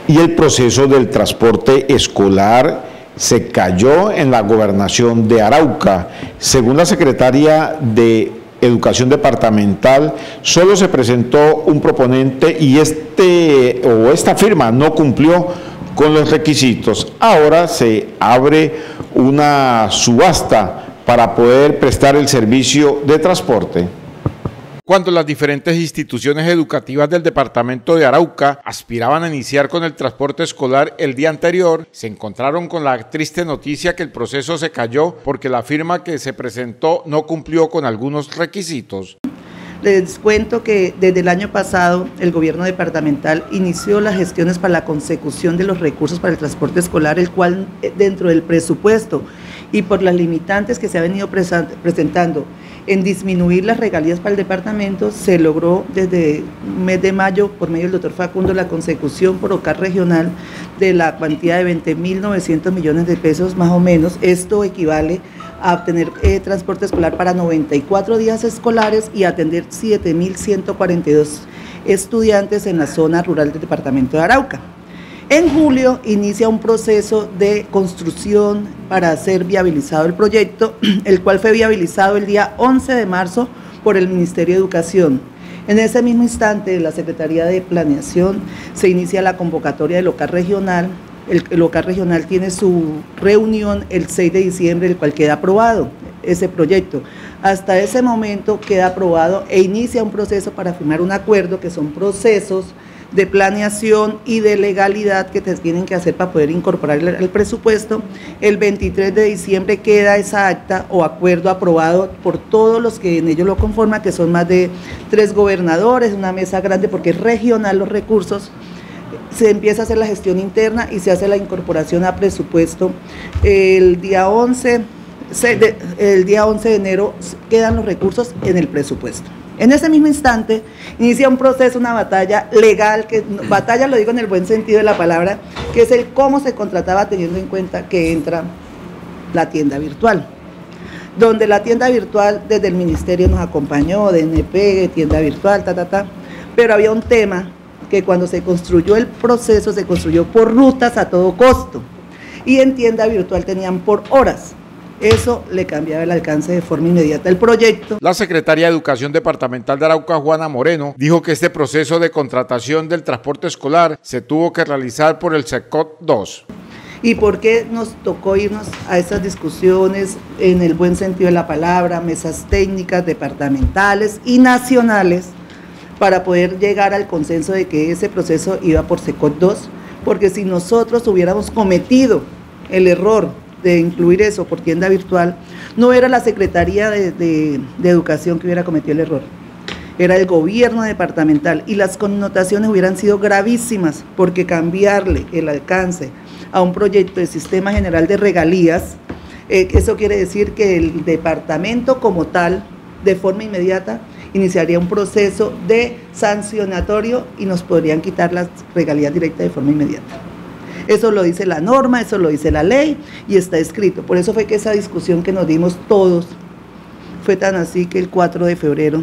Y el proceso del transporte escolar se cayó en la gobernación de Arauca. Según la secretaria de Educación Departamental, solo se presentó un proponente y esta firma no cumplió con los requisitos. Ahora se abre una subasta para poder prestar el servicio de transporte. Cuando las diferentes instituciones educativas del departamento de Arauca aspiraban a iniciar con el transporte escolar el día anterior, se encontraron con la triste noticia que el proceso se cayó porque la firma que se presentó no cumplió con algunos requisitos. Les cuento que desde el año pasado el gobierno departamental inició las gestiones para la consecución de los recursos para el transporte escolar, el cual dentro del presupuesto y por las limitantes que se ha venido presentando en disminuir las regalías para el departamento, se logró desde el mes de mayo, por medio del doctor Facundo, la consecución por OCAR regional de la cuantía de 20.900 millones de pesos más o menos. Esto equivale a obtener transporte escolar para 94 días escolares y atender 7.142 estudiantes en la zona rural del departamento de Arauca. En julio inicia un proceso de construcción para ser viabilizado el proyecto, el cual fue viabilizado el día 11 de marzo por el Ministerio de Educación. En ese mismo instante, la Secretaría de Planeación se inicia la convocatoria del OCAR regional. El OCAR regional tiene su reunión el 6 de diciembre, el cual queda aprobado ese proyecto. Hasta ese momento queda aprobado e inicia un proceso para firmar un acuerdo, que son procesos de planeación y de legalidad que tienen que hacer para poder incorporar el presupuesto. El 23 de diciembre queda esa acta o acuerdo aprobado por todos los que en ello lo conforman, que son más de 3 gobernadores, una mesa grande porque es regional los recursos. Se empieza a hacer la gestión interna y se hace la incorporación a presupuesto. El día 11 de enero quedan los recursos en el presupuesto. En ese mismo instante inicia un proceso, una batalla legal, batalla lo digo en el buen sentido de la palabra, que es el cómo se contrataba teniendo en cuenta que entra la tienda virtual, donde la tienda virtual desde el ministerio nos acompañó, DNP, tienda virtual, pero había un tema que cuando se construyó el proceso se construyó por rutas a todo costo y en tienda virtual tenían por horas. Eso le cambiaba el alcance de forma inmediata al proyecto. La secretaria de Educación Departamental de Arauca, Juana Moreno, dijo que este proceso de contratación del transporte escolar se tuvo que realizar por el SECOT 2. ¿Y por qué nos tocó irnos a esas discusiones en el buen sentido de la palabra, mesas técnicas, departamentales y nacionales, para poder llegar al consenso de que ese proceso iba por SECOT 2? Porque si nosotros hubiéramos cometido el error de incluir eso por tienda virtual, no era la Secretaría de Educación que hubiera cometido el error, era el gobierno departamental, y las connotaciones hubieran sido gravísimas, porque cambiarle el alcance a un proyecto de Sistema General de Regalías, eso quiere decir que el departamento como tal, de forma inmediata, iniciaría un proceso de sancionatorio y nos podrían quitar las regalías directas de forma inmediata. Eso lo dice la norma, eso lo dice la ley y está escrito. Por eso fue que esa discusión que nos dimos todos fue tan así que el 4 de febrero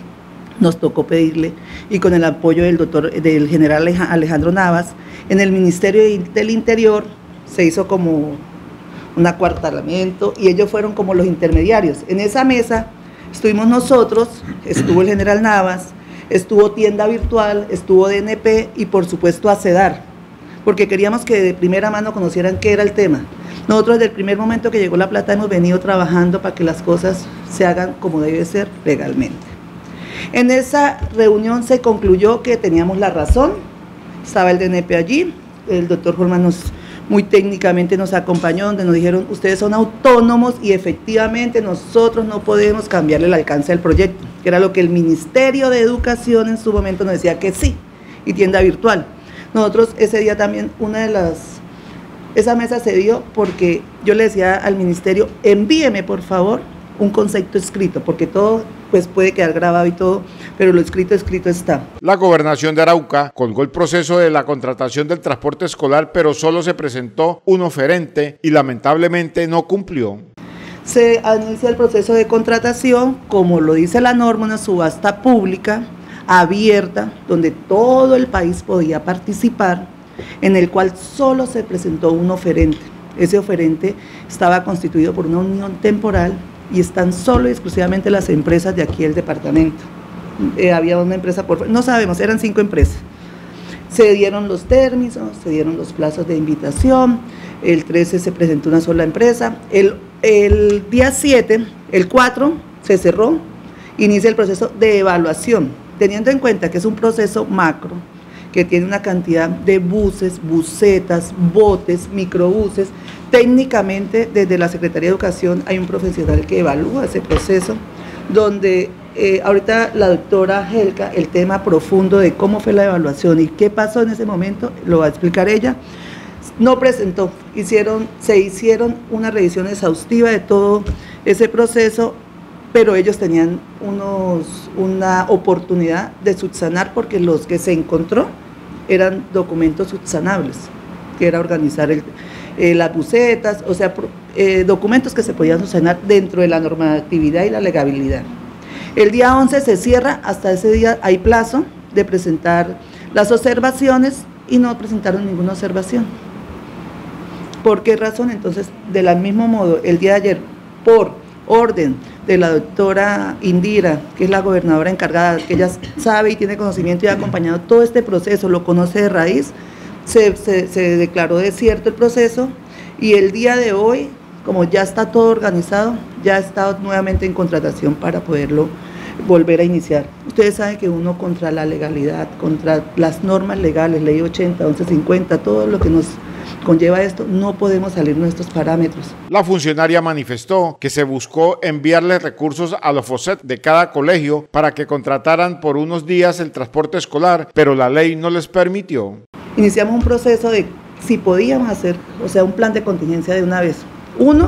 nos tocó pedirle, y con el apoyo del general Alejandro Navas, en el Ministerio del Interior se hizo como un acuartelamiento y ellos fueron como los intermediarios. En esa mesa estuvimos nosotros, estuvo el general Navas, estuvo tienda virtual, estuvo DNP y por supuesto ACEDAR, porque queríamos que de primera mano conocieran qué era el tema. Nosotros desde el primer momento que llegó la plata hemos venido trabajando para que las cosas se hagan como debe ser legalmente. En esa reunión se concluyó que teníamos la razón, estaba el DNP allí, el doctor Holman muy técnicamente nos acompañó, donde nos dijeron, ustedes son autónomos y efectivamente nosotros no podemos cambiarle el alcance del proyecto, que era lo que el Ministerio de Educación en su momento nos decía que sí, y tienda virtual. Nosotros ese día también, esa mesa se dio porque yo le decía al ministerio, envíeme por favor un concepto escrito, porque todo pues puede quedar grabado y todo, pero lo escrito está. La gobernación de Arauca colgó el proceso de la contratación del transporte escolar, pero solo se presentó un oferente y lamentablemente no cumplió. Se inicia el proceso de contratación, como lo dice la norma, una subasta pública, abierta, donde todo el país podía participar. en el cual solo se presentó un oferente. Ese oferente estaba constituido por una unión temporal y están solo y exclusivamente las empresas de aquí del departamento. Había una empresa no sabemos, eran 5 empresas. Se dieron los términos, se dieron los plazos de invitación, el 13 se presentó una sola empresa, el día 7, el 4 se cerró, inicia el proceso de evaluación, teniendo en cuenta que es un proceso macro, que tiene una cantidad de buses, busetas, botes, microbuses. Técnicamente, desde la Secretaría de Educación hay un profesional que evalúa ese proceso, donde ahorita la doctora Helka, el tema profundo de cómo fue la evaluación y qué pasó en ese momento, lo va a explicar ella. No presentó, se hicieron una revisión exhaustiva de todo ese proceso, pero ellos tenían una oportunidad de subsanar, porque los que se encontró eran documentos subsanables, que era organizar las busetas, o sea, documentos que se podían subsanar dentro de la normatividad y la legalidad. El día 11 se cierra, hasta ese día hay plazo de presentar las observaciones y no presentaron ninguna observación. ¿Por qué razón? Entonces, del mismo modo, el día de ayer, por orden de la doctora Indira, que es la gobernadora encargada, que ella sabe y tiene conocimiento y ha acompañado todo este proceso, lo conoce de raíz, se declaró desierto el proceso, y el día de hoy, como ya está todo organizado, ya está nuevamente en contratación para poderlo volver a iniciar. Ustedes saben que uno contra la legalidad, contra las normas legales, ley 80, 1150, todo lo que nos conlleva esto, no podemos salir nuestros parámetros. La funcionaria manifestó que se buscó enviarle recursos a los FOSET de cada colegio para que contrataran por unos días el transporte escolar, pero la ley no les permitió. Iniciamos un proceso de si podíamos hacer, o sea, un plan de contingencia de una vez. Uno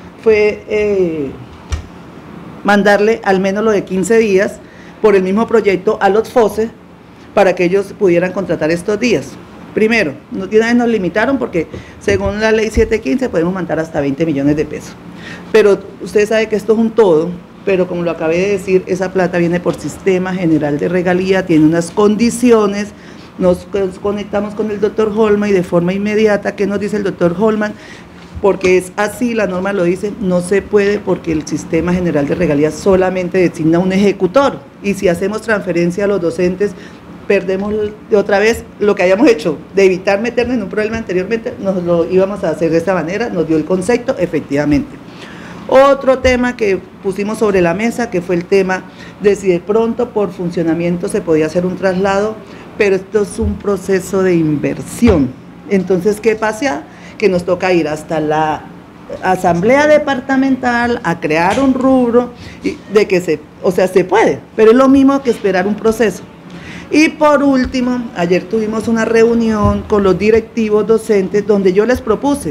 fue mandarle al menos lo de 15 días por el mismo proyecto a los FOSE para que ellos pudieran contratar estos días. Primero, de una vez nos limitaron porque según la ley 715 podemos mandar hasta 20 millones de pesos. Pero usted sabe que esto es un todo, pero como lo acabé de decir, esa plata viene por Sistema General de Regalía, tiene unas condiciones. Nos conectamos con el doctor Holman y de forma inmediata, ¿qué nos dice el doctor Holman? Porque es así, la norma lo dice, no se puede porque el Sistema General de Regalías solamente designa un ejecutor, y si hacemos transferencia a los docentes, perdemos otra vez lo que hayamos hecho, de evitar meternos en un problema anteriormente, nos lo íbamos a hacer de esta manera, nos dio el concepto, efectivamente. Otro tema que pusimos sobre la mesa, que fue el tema de si de pronto por funcionamiento se podía hacer un traslado, pero esto es un proceso de inversión. Entonces, ¿qué pasa? Que nos toca ir hasta la asamblea departamental a crear un rubro, de que se puede, pero es lo mismo que esperar un proceso. Y por último, ayer tuvimos una reunión con los directivos docentes donde yo les propuse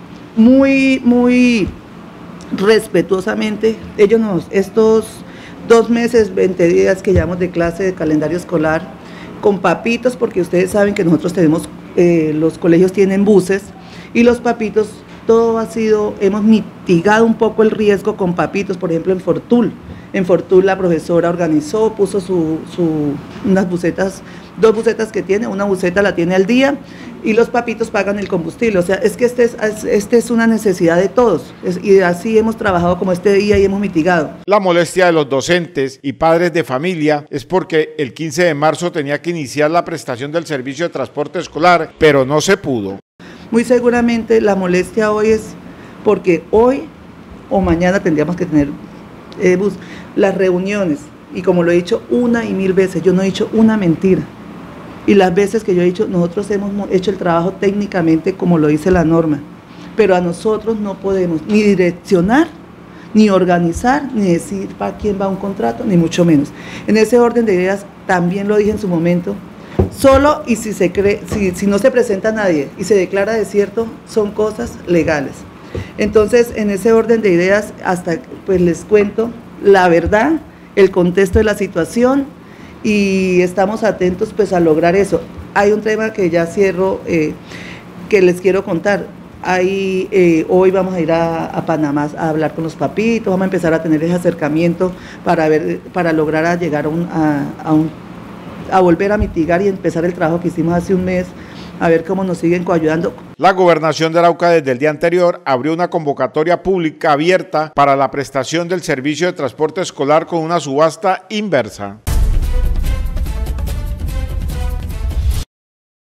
muy respetuosamente, estos 2 meses, 20 días que llevamos de clase de calendario escolar, con papitos, porque ustedes saben que nosotros tenemos, los colegios tienen buses, y los papitos, hemos mitigado un poco el riesgo con papitos, por ejemplo en Fortul. En Fortul la profesora organizó, puso unas busetas, 2 busetas que tiene, una buseta la tiene al día, y los papitos pagan el combustible. O sea, es que este es una necesidad de todos, y así hemos trabajado como este día y hemos mitigado. La molestia de los docentes y padres de familia es porque el 15 de marzo tenía que iniciar la prestación del servicio de transporte escolar, pero no se pudo. Muy seguramente la molestia hoy es porque hoy o mañana tendríamos que tener las reuniones, y como lo he dicho 1 y 1000 veces, yo no he dicho una mentira, y las veces que yo he dicho, nosotros hemos hecho el trabajo técnicamente como lo dice la norma, pero a nosotros no podemos ni direccionar, ni organizar, ni decir para quién va un contrato, ni mucho menos. En ese orden de ideas, también lo dije en su momento, solo y si no se presenta nadie y se declara desierto, son cosas legales. Entonces, en ese orden de ideas, hasta pues les cuento la verdad, el contexto de la situación, y estamos atentos pues a lograr eso. Hay un tema que ya cierro, que les quiero contar. Hoy vamos a ir a Panamá a hablar con los papitos, vamos a empezar a tener ese acercamiento para lograr llegar a volver a mitigar y empezar el trabajo que hicimos hace un mes a ver cómo nos siguen coayudando. La Gobernación de Arauca desde el día anterior abrió una convocatoria pública abierta para la prestación del servicio de transporte escolar con una subasta inversa.